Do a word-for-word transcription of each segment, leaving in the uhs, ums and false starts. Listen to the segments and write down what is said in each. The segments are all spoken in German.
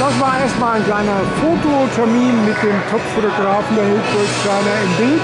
das war erstmal ein kleiner Fototermin mit dem Top-Fotografen der Hildburghsteiner im Bild.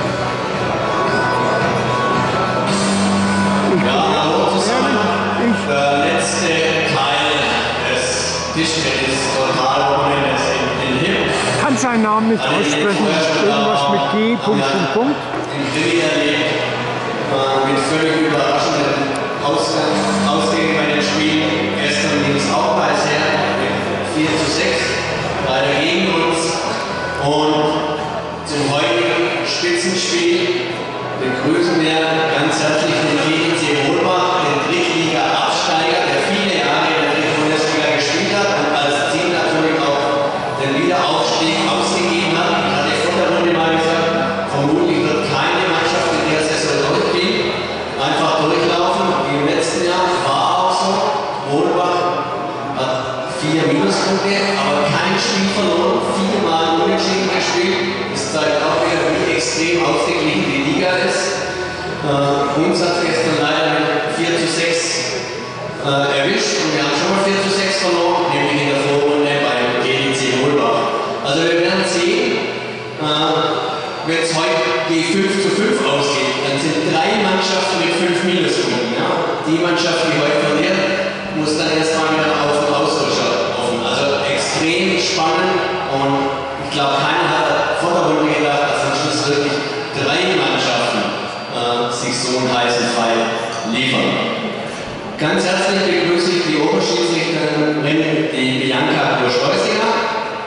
Ich ja, hallo zusammen. Ich, der letzte Teil des Tischtennis Totalwochenendes in, in Himm. kann seinen Namen nicht Also aussprechen. Irgendwas mit G. Punkt, Punkt, Punkt. Im Krimi erlebt, äh, mit völlig überraschenden Ausgang, Ausgängen bei den Spielen. Gestern ging es auch weiß her mit vier zu sechs, leider gegen uns. Und zum heutigen Spitzenspiel begrüßen wir ganz herzlich den T G C Wohlbach, den Drittliga-Absteiger, der viele Jahre in der Drittbundesliga gespielt hat und als Ziel natürlich auch den Wiederaufstieg ausgegeben hat. Ich hatte vor der Runde mal gesagt, vermutlich wird keine Mannschaft in der Saison durchgehen, einfach durchlaufen, wie im letzten Jahr, war auch so. Wohlbach hat vier Minuspunkte, aber kein Spiel verloren, viermal unentschieden gespielt. Das zeigt auch wieder, wie extrem ausgeglichen die Liga ist. Äh, uns hat es gestern leider mit vier zu sechs äh, erwischt und wir haben schon mal vier zu sechs verloren, nämlich in der Vorrunde beim T G C Wohlbach. Also wir werden sehen, äh, wenn es heute die fünf zu fünf ausgeht, dann sind drei Mannschaften mit fünf Minuspunkten. Ja? Die Mannschaft, die heute verliert, muss dann erstmal wieder auf den Ausrutscher offen. Also extrem spannend und ich glaube, keiner hat vor der Runde gedacht, dass am Schluss wirklich drei Mannschaften äh, sich so einen heißen Fall liefern. Ganz herzlich begrüße ich die Oberschiedsrichterin, die Bianca Bursch-Reusinger.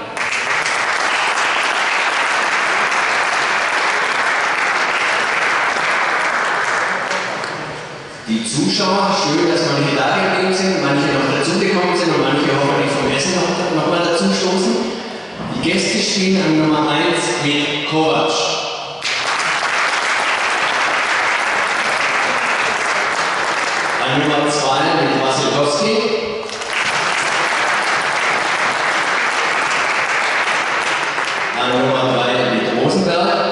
Die Zuschauer, schön, dass manche da geblieben sind, manche noch dazugekommen sind und manche hoffentlich vom Essen noch, noch mal dazu stoßen. Die Gäste spielen an Nummer eins mit Kovac. An Nummer zwei mit Wasilkowski. An Nummer drei mit Rosenberg.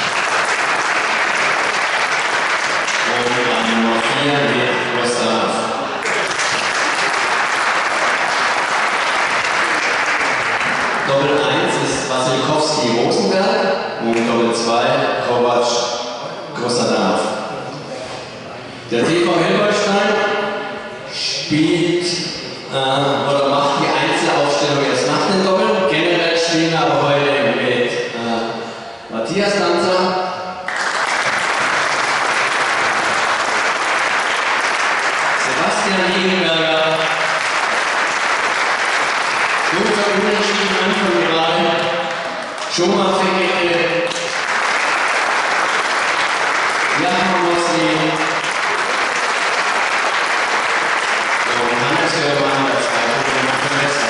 Mit Gustav. Doppel eins ist Wasilkowski Rosenberg und Doppel zwei Kovac Großadanov. Der T V Hildburghstein spielt äh, oder macht die Einzelaufstellung erst nach den Doppeln. Generell spielen wir aber heute mit äh, Matthias Danzer, Sebastian Egenberger, Gunther Unentschieden Anfang gerade, Schoma Fekete, Jakob Mosli und Hannes Hörmann, das zweite Semester.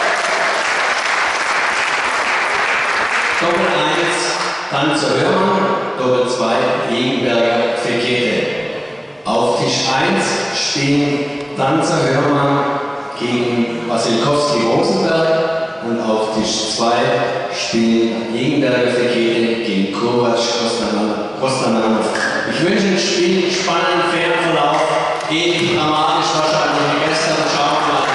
Doppel eins, Tanzer Hörmann, Doppel zwei, Egenberger Fekete. Auf Tisch eins stehen Tanzer Hörmann gegen Wasilkowski Rosenberg und auf Tisch zwei stehen Egenberger Fekete gegen Kovac Kostananov. Ich wünsche ein Spiel, spannenden, fairen Verlauf, ähnlich dramatisch wahrscheinlich wie gestern. Schauen wir mal.